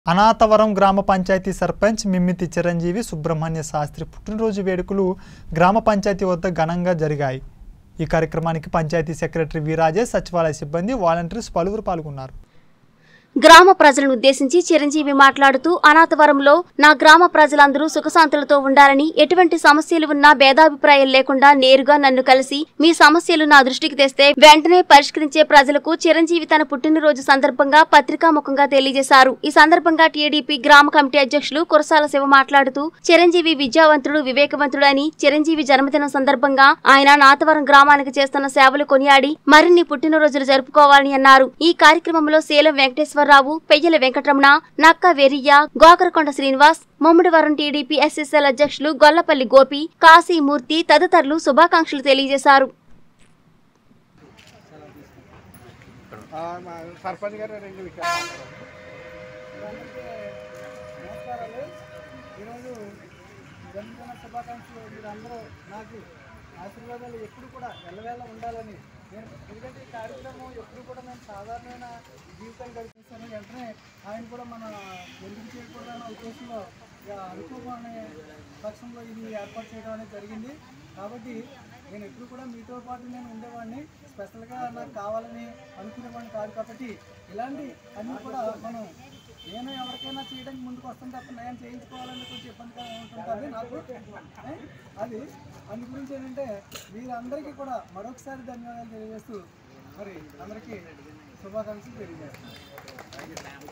అనాథవరం గ్రామ పంచాయతీ సర్పంచ్ మిమ్మితి చిరంజీవి సుబ్రహ్మణ్య శాస్త్రి పుట్టినరోజు వేడుకలు గ్రామ పంచాయతీ వద్ద ఘనంగా జరిగాయి। ఈ కార్యక్రమానికి పంచాయతీ సెక్రటరీ వీరాజేష్, సచివాలయ సిబ్బంది, వాలంటీర్స్ పలువురు పాల్గొన్నారు। గ్రామ ప్రజలను ఉద్దేశించి చిరంజీవి మాట్లాడుతూ అనాథవరంలో నా గ్రామ ప్రజలందరూ సుఖశాంతులతో ఉండాలని, ఎటువంటి సమస్యలు ఉన్నా భేదాభిప్రాయాలు లేకుండా నేరుగా నన్ను కలిసి మీ సమస్యలు నా దృష్టికి తెస్తే వెంటనే పరిష్కరించే ప్రజలకు చిరంజీవి తన పుట్టినరోజు సందర్భంగా పత్రికాముఖంగా తెలియజేశారు। ఈ సందర్భంగా టీడీపీ గ్రామ కమిటీ అధ్యక్షులు కురసాల శివ మాట్లాడుతూ చిరంజీవి విద్యావంతుడు, వివేకవంతుడు అని, చిరంజీవి జన్మదినం సందర్భంగా ఆయన నాథవరం గ్రామానికి చేస్తున్న సేవలు కొనియాడి మరిన్ని పుట్టినరోజులు జరుపుకోవాలని అన్నారు। ఈ కార్యక్రమంలో సేలం వెంకటేశ్వర రావు, పెయ్యల వెంకటరమణ, నక్క వెరియా, గోకరకొండ శ్రీనివాస్, ముమ్మడివరం టీడీపీ ఎస్ఎస్ఎల్ అధ్యక్షులు గొల్లపల్లి గోపి, కాశీమూర్తి తదితరులు శుభాకాంక్షలు తెలియజేశారు। ఆశీర్వాదాలు ఎప్పుడు కూడా ఎల్లవేళ ఉండాలని ఎందుకంటే ఈ కార్యక్రమం ఎప్పుడు కూడా నేను సాధారణమైన జీవితాన్ని గడిపేస్తాను। వెంటనే ఆయన కూడా మన ఎందుకు చేయకూడదన్న ఉద్దేశంలో అనుకోని పక్షంలో ఇది ఏర్పాటు చేయడం అనేది జరిగింది। కాబట్టి నేను ఎప్పుడు కూడా మీతో పాటు నేను ఉండేవాడిని, స్పెషల్గా నాకు కావాలని అనుకునేవాడిని కాదు। కాబట్టి ఇలాంటి అన్నీ కూడా మనం నేను ఎవరికైనా చేయడానికి ముందుకు వస్తాను తప్ప నేను చేయించుకోవాలని కొంచెం ఇబ్బందిగా ఉంటుంటుంది నాకు। అది అందు గురించి ఏంటంటే మీరందరికీ కూడా మరొకసారి ధన్యవాదాలు తెలియజేస్తూ మరి అందరికీ శుభాకాంక్షలు తెలియజేస్తున్నాను।